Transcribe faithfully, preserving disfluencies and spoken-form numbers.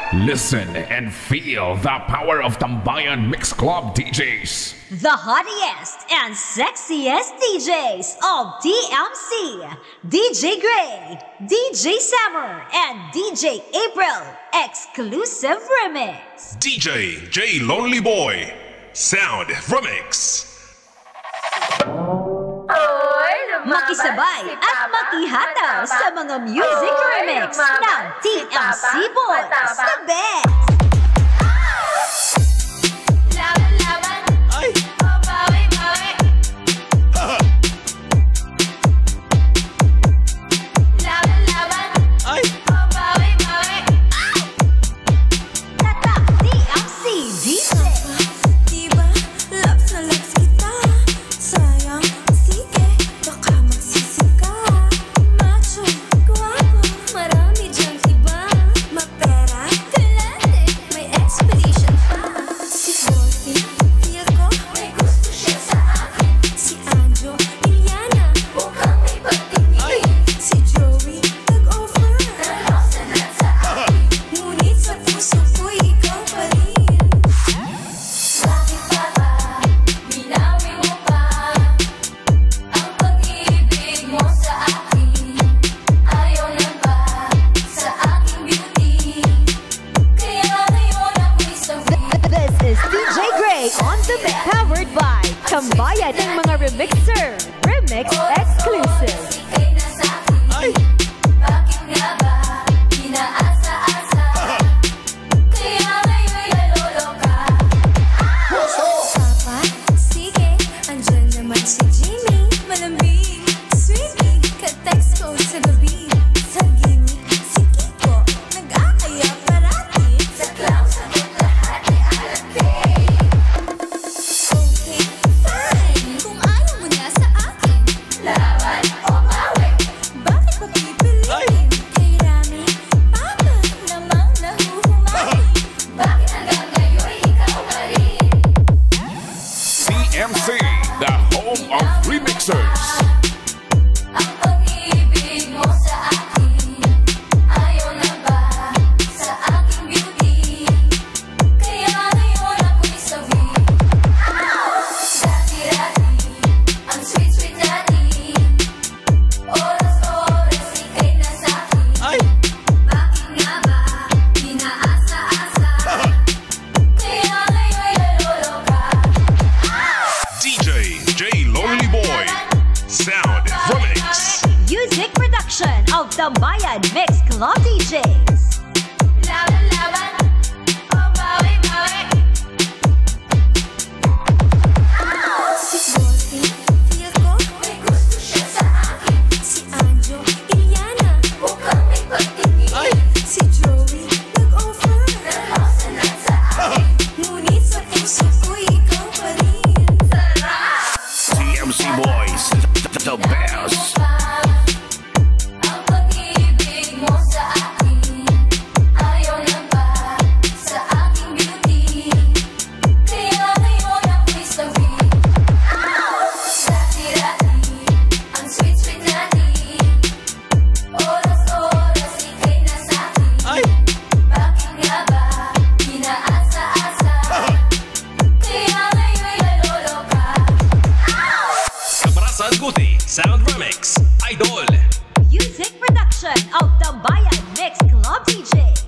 Listen and feel the power of Tambayan Mix Club D Js. The hottest and sexiest D Js of T M C, D J Gray, D J Summer, and D J April, exclusive remix. D J J Lonely Boy, Sound Remix. Makisabay at makihataw sa mga music remix ng T M C Boys, the best! Powered by Tambayan ng mga remixer, remix exclusive. Ay! T M C, the home of remixers. Sound Remix. Music production of Tambayan Mix Club D Js. T M C Boys, the best. Sound Remix, Idol. Music production of Tambayan Mix Club D Js.